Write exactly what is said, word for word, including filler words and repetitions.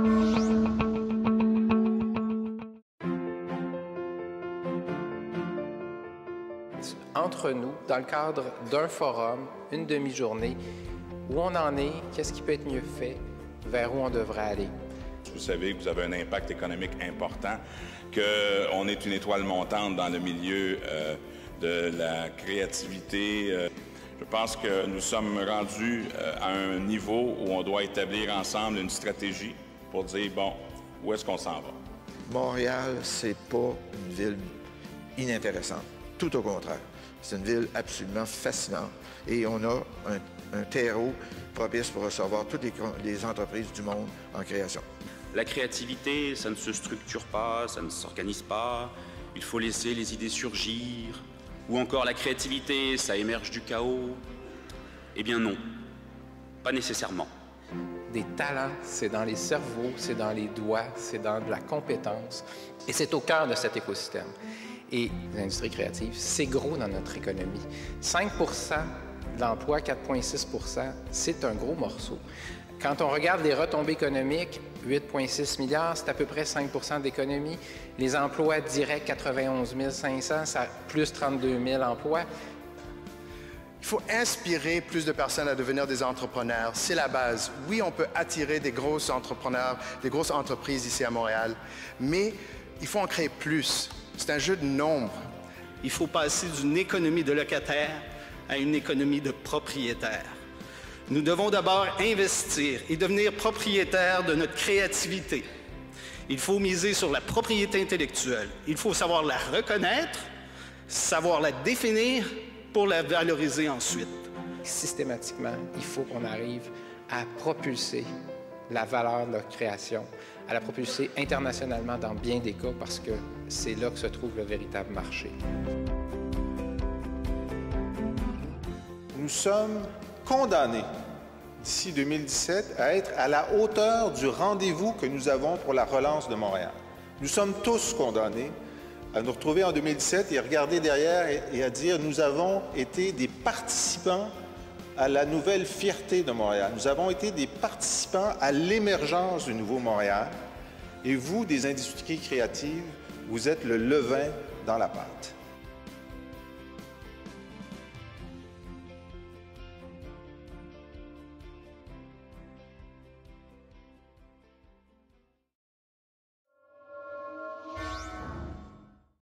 Entre nous, dans le cadre d'un forum, une demi-journée, où on en est, qu'est-ce qui peut être mieux fait, vers où on devrait aller. Vous savez que vous avez un impact économique important, qu'on est une étoile montante dans le milieu euh, de la créativité. Euh, je pense que nous sommes rendus euh, à un niveau où on doit établir ensemble une stratégie pour dire, bon, où est-ce qu'on s'en va? Montréal, c'est pas une ville inintéressante. Tout au contraire. C'est une ville absolument fascinante et on a un, un terreau propice pour recevoir toutes les, les entreprises du monde en création. La créativité, ça ne se structure pas, ça ne s'organise pas, il faut laisser les idées surgir. Ou encore la créativité, ça émerge du chaos. Eh bien non, pas nécessairement. Des talents, c'est dans les cerveaux, c'est dans les doigts, c'est dans de la compétence et c'est au cœur de cet écosystème. Et l'industrie créative, c'est gros dans notre économie. cinq pour cent de l'emploi, quatre virgule six pour cent, c'est un gros morceau. Quand on regarde les retombées économiques, huit virgule six milliards, c'est à peu près cinq pour cent d'économie. Les emplois directs, quatre-vingt-onze mille cinq cents, ça plus trente-deux mille emplois. Il faut inspirer plus de personnes à devenir des entrepreneurs. C'est la base. Oui, on peut attirer des gros entrepreneurs, des grosses entreprises ici à Montréal, mais il faut en créer plus. C'est un jeu de nombres. Il faut passer d'une économie de locataires à une économie de propriétaires. Nous devons d'abord investir et devenir propriétaires de notre créativité. Il faut miser sur la propriété intellectuelle. Il faut savoir la reconnaître, savoir la définir pour la valoriser ensuite. Systématiquement, il faut qu'on arrive à propulser la valeur de notre création, à la propulser internationalement dans bien des cas parce que c'est là que se trouve le véritable marché. Nous sommes condamnés d'ici deux mille dix-sept à être à la hauteur du rendez-vous que nous avons pour la relance de Montréal. Nous sommes tous condamnés à nous retrouver en deux mille dix-sept et à regarder derrière et à dire nous avons été des participants à la nouvelle fierté de Montréal. Nous avons été des participants à l'émergence du nouveau Montréal. Et vous, des industries créatives, vous êtes le levain dans la pâte.